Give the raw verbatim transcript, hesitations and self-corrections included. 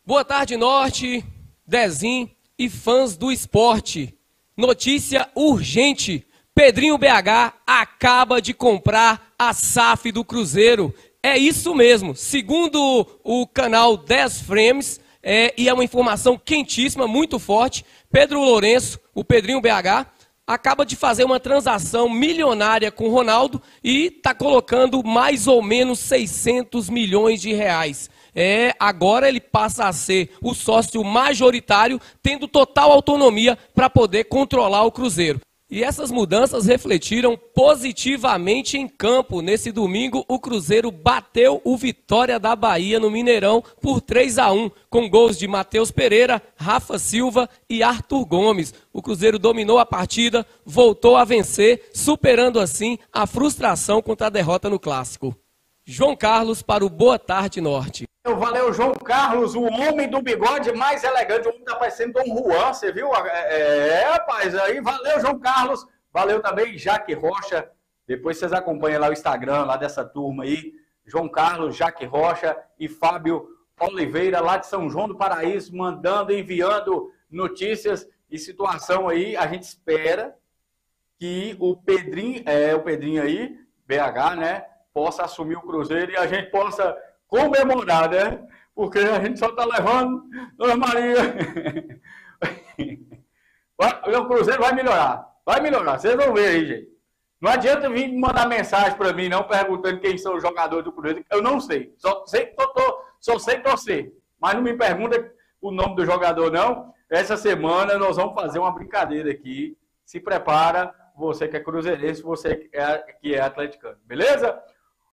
Boa tarde, Norte, Dezim e fãs do esporte. Notícia urgente. Pedrinho B H acaba de comprar a S A F do Cruzeiro. É isso mesmo. Segundo o canal dez Frames, é, e é uma informação quentíssima, muito forte, Pedro Lourenço, o Pedrinho B H, acaba de fazer uma transação milionária com o Ronaldo e está colocando mais ou menos seiscentos milhões de reais. É, agora ele passa a ser o sócio majoritário, tendo total autonomia para poder controlar o Cruzeiro. E essas mudanças refletiram positivamente em campo. Nesse domingo, o Cruzeiro bateu o Vitória da Bahia no Mineirão por três a um, com gols de Matheus Pereira, Rafa Silva e Arthur Gomes. O Cruzeiro dominou a partida, voltou a vencer, superando assim a frustração contra a derrota no Clássico. João Carlos para o Boa Tarde Norte. Valeu, João Carlos, o homem do bigode mais elegante. O homem tá parecendo Dom Juan, você viu? É, é, rapaz, aí valeu, João Carlos. Valeu também, Jaque Rocha. Depois vocês acompanham lá o Instagram, lá dessa turma aí. João Carlos, Jaque Rocha e Fábio Oliveira, lá de São João do Paraíso, mandando, enviando notícias e situação aí. A gente espera que o Pedrinho, é, o Pedrinho aí, B H, né, possa assumir o Cruzeiro e a gente possa comemorar, né? Porque a gente só tá levando, Dona Maria. O Cruzeiro vai melhorar. Vai melhorar. Vocês vão ver aí, gente. Não adianta vir mandar mensagem para mim, não, perguntando quem são os jogadores do Cruzeiro. Eu não sei. Só sei, tô, tô, só sei torcer. Mas não me pergunta o nome do jogador, não. Essa semana nós vamos fazer uma brincadeira aqui. Se prepara, você que é cruzeirense, você que é, que é atleticano. Beleza?